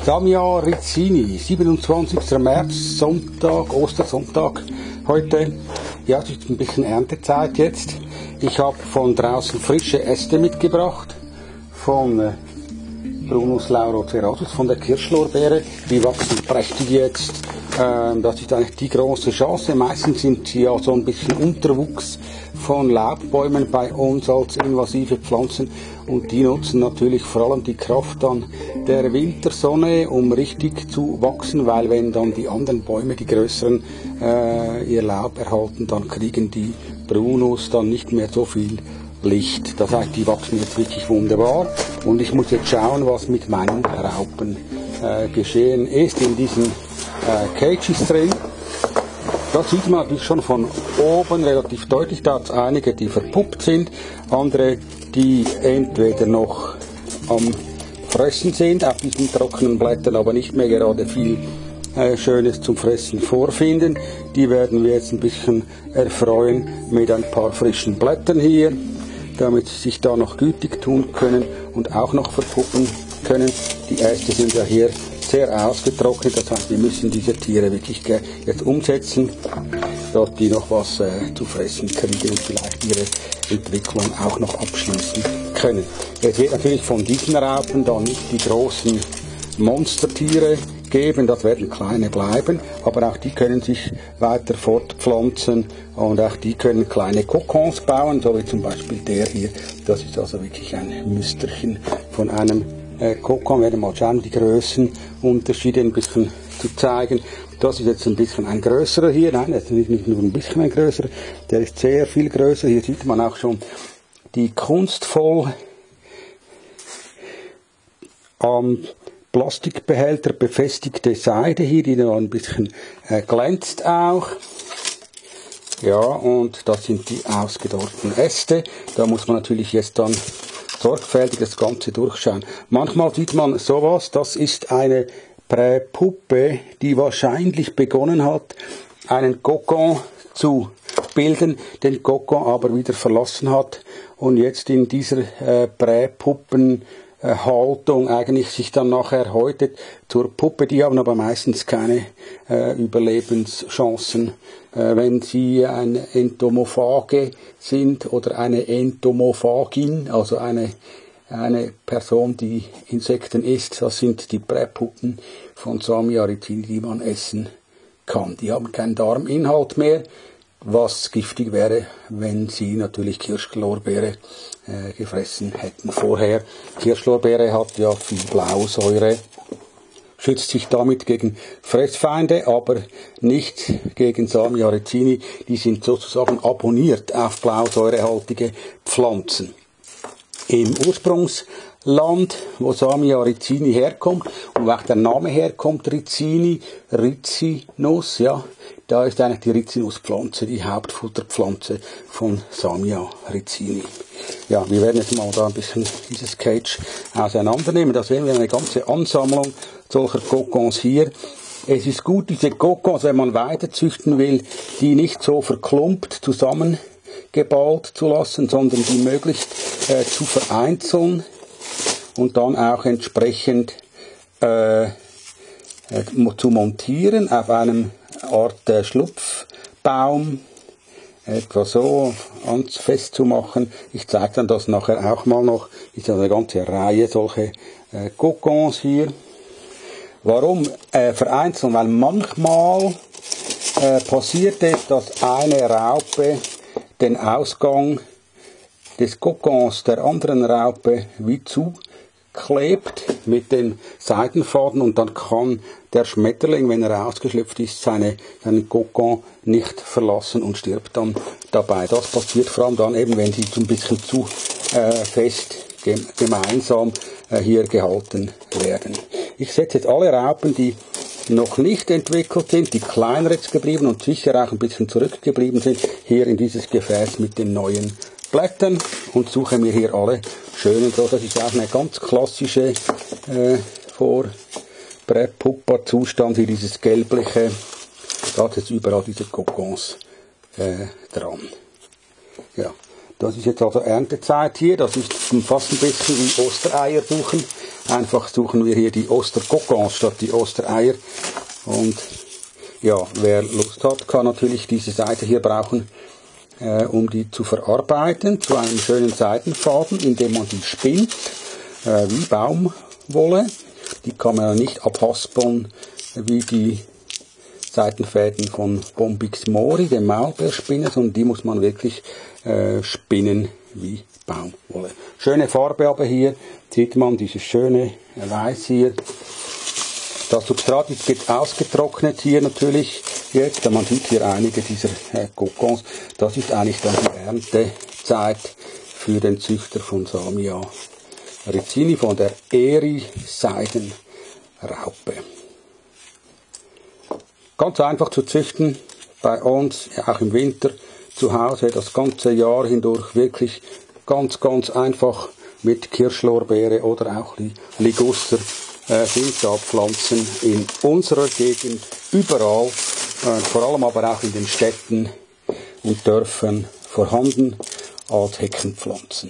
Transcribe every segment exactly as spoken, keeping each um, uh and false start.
Samia Rizzini, siebenundzwanzigster März, Sonntag, Ostersonntag heute. Ja, es ist ein bisschen Erntezeit jetzt. Ich habe von draußen frische Äste mitgebracht, von äh, Prunus lauroceratus, von der Kirschlorbeere. Die wachsen prächtig jetzt. Ähm, das ist eigentlich die große Chance. Meistens sind sie ja so ein bisschen Unterwuchs von Laubbäumen bei uns als invasive Pflanzen. Und die nutzen natürlich vor allem die Kraft dann der Wintersonne, um richtig zu wachsen, weil wenn dann die anderen Bäume, die größeren, äh, ihr Laub erhalten, dann kriegen die Prunus dann nicht mehr so viel Licht. Das heißt, die wachsen jetzt wirklich wunderbar. Und ich muss jetzt schauen, was mit meinen Raupen äh, geschehen ist in diesen äh, Cages drin. Das sieht man natürlich schon von oben relativ deutlich. Da hat es einige, die verpuppt sind, andere, die entweder noch am Fressen sind, auf diesen trockenen Blättern aber nicht mehr gerade viel äh, Schönes zum Fressen vorfinden. Die werden wir jetzt ein bisschen erfreuen mit ein paar frischen Blättern hier, damit sie sich da noch gütig tun können und auch noch verpuppen können. Die Äste sind ja hier sehr ausgetrocknet, das heißt, wir müssen diese Tiere wirklich jetzt umsetzen, dass die noch was äh, zu fressen kriegen und vielleicht ihre Entwicklung auch noch abschließen können. Es wird natürlich von diesen Raupen dann nicht die großen Monstertiere geben, das werden kleine bleiben, aber auch die können sich weiter fortpflanzen und auch die können kleine Kokons bauen, so wie zum Beispiel der hier. Das ist also wirklich ein Müsterchen von einem äh, Kokon. Wir werden mal schauen, die Größenunterschiede ein bisschen zu zeigen. Das ist jetzt ein bisschen ein größerer hier, nein, das ist nicht nur ein bisschen ein größerer, der ist sehr viel größer. Hier sieht man auch schon die kunstvoll am Plastikbehälter befestigte Seide hier, die noch ein bisschen äh, glänzt auch. Ja, und das sind die ausgedorrten Äste. Da muss man natürlich jetzt dann sorgfältig das Ganze durchschauen. Manchmal sieht man sowas, das ist eine Präpuppe, die wahrscheinlich begonnen hat, einen Kokon zu bilden, den Kokon aber wieder verlassen hat und jetzt in dieser äh, Präpuppen Haltung eigentlich sich dann nachher häutet zur Puppe. Die haben aber meistens keine äh, Überlebenschancen, äh, wenn sie ein Entomophage sind oder eine Entomophagin, also eine, eine Person, die Insekten isst. Das sind die Präpuppen von Samia Rizzini, die man essen kann. Die haben keinen Darminhalt mehr, was giftig wäre, wenn sie natürlich Kirschlorbeere äh, gefressen hätten vorher. Kirschlorbeere hat ja viel Blausäure, schützt sich damit gegen Fressfeinde, aber nicht gegen Samia Rizzini. Die sind sozusagen abonniert auf blausäurehaltige Pflanzen. Im Ursprungsland, wo Samia Rizzini herkommt und wo auch der Name herkommt, Rizzini, Rizinus, ja, da ist eigentlich die Rizinuspflanze, die Hauptfutterpflanze von Samia Rizzini. Ja, wir werden jetzt mal da ein bisschen dieses Cage auseinandernehmen. Da sehen wir eine ganze Ansammlung solcher Kokons hier. Es ist gut, diese Kokons, wenn man weiter züchten will, die nicht so verklumpt zusammengeballt zu lassen, sondern die möglichst äh, zu vereinzeln und dann auch entsprechend äh, äh, zu montieren auf einem Art äh, Schlupfbaum, etwa so festzumachen. Ich zeige dann das nachher auch mal noch. Ist eine ganze Reihe solche äh, Kokons hier. Warum äh, vereinzeln? Weil manchmal äh, passiert es, dass eine Raupe den Ausgang des Kokons der anderen Raupe wie zuklebt mit den Seidenfaden und dann kann der Schmetterling, wenn er ausgeschlüpft ist, seine, seinen Kokon nicht verlassen und stirbt dann dabei. Das passiert vor allem dann eben, wenn sie so ein bisschen zu äh, fest gem gemeinsam äh, hier gehalten werden. Ich setze jetzt alle Raupen, die noch nicht entwickelt sind, die kleiner jetzt geblieben und sicher auch ein bisschen zurückgeblieben sind, hier in dieses Gefäß mit den neuen Blättern und suche mir hier alle schönen. So, das ist auch eine ganz klassische äh, vor Präpuppa-Zustand, hier dieses gelbliche, da hat jetzt überall diese Kokons äh, dran. Ja. Das ist jetzt also Erntezeit hier. Das ist fast ein bisschen wie Ostereier suchen. Einfach suchen wir hier die Osterkokons statt die Ostereier. Und ja, wer Lust hat, kann natürlich diese Seite hier brauchen, äh, um die zu verarbeiten zu einem schönen Seidenfaden, indem man die spinnt, äh, wie Baumwolle. Die kann man ja nicht abhaspeln wie die Seidenfäden von Bombyx mori, dem Maulbeerspinner, sondern die muss man wirklich äh, spinnen wie Baumwolle. Schöne Farbe aber hier, sieht man dieses schöne Weiß hier. Das Substrat ist ausgetrocknet hier natürlich jetzt, man sieht hier einige dieser äh, Kokons. Das ist eigentlich dann die Erntezeit für den Züchter von Samia Rizzini, von der Eri Seidenraupe. Ganz einfach zu züchten, bei uns, auch im Winter, zu Hause, das ganze Jahr hindurch, wirklich ganz, ganz einfach mit Kirschlorbeere oder auch Liguster äh, sind da Pflanzen in unserer Gegend überall, äh, vor allem aber auch in den Städten und Dörfern vorhanden als Heckenpflanzen.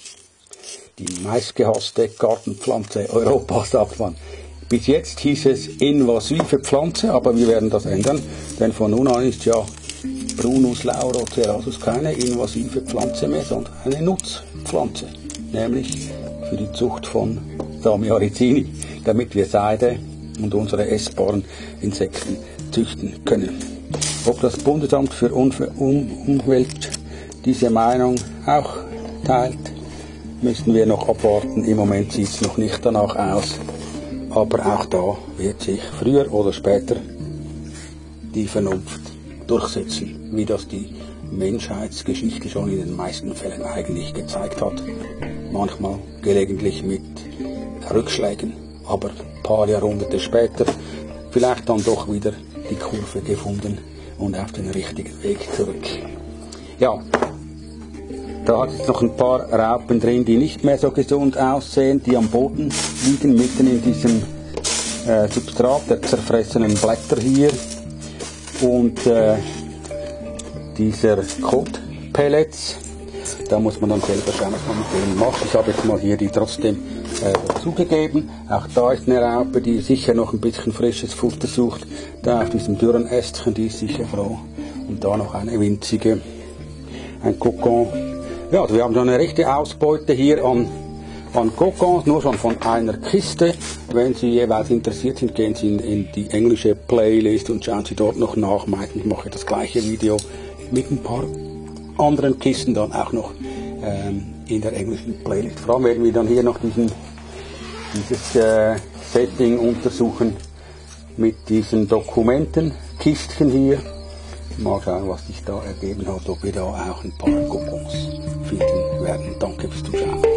Die meistgehasste Gartenpflanze Europas, sagt man. Bis jetzt hieß es invasive Pflanze, aber wir werden das ändern, denn von nun an ist ja Prunus laurocerasus keine invasive Pflanze mehr, sondern eine Nutzpflanze, nämlich für die Zucht von Samia Rizzini, damit wir Seide und unsere essbaren Insekten züchten können. Ob das Bundesamt für Umwelt diese Meinung auch teilt, müssen wir noch abwarten. Im Moment sieht es noch nicht danach aus. Aber auch da wird sich früher oder später die Vernunft durchsetzen, wie das die Menschheitsgeschichte schon in den meisten Fällen eigentlich gezeigt hat. Manchmal gelegentlich mit Rückschlägen, aber ein paar Jahrhunderte später vielleicht dann doch wieder die Kurve gefunden und auf den richtigen Weg zurück. Ja, da hat es noch ein paar Raupen drin, die nicht mehr so gesund aussehen, die am Boden liegen, mitten in diesem äh, Substrat der zerfressenen Blätter hier. Und äh, dieser Kotpellets, da muss man dann selber schauen, was man mit denen macht. Ich habe jetzt mal hier die trotzdem äh, dazugegeben. Auch da ist eine Raupe, die sicher noch ein bisschen frisches Futter sucht. Da auf diesem dürren Ästchen, die ist sicher froh. Und da noch eine winzige, ein Kokon. Ja, also wir haben schon eine rechte Ausbeute hier an, an Kokons, nur schon von einer Kiste. Wenn Sie jeweils interessiert sind, gehen Sie in, in die englische Playlist und schauen Sie dort noch nach. Ich mache das gleiche Video mit ein paar anderen Kisten dann auch noch ähm, in der englischen Playlist. Vor allem werden wir dann hier noch diesen, dieses äh, Setting untersuchen mit diesen Dokumentenkistchen hier. Mal schauen, was sich da ergeben hat, ob wir da auch ein paar Kokons finden werden. Danke fürs Zuschauen.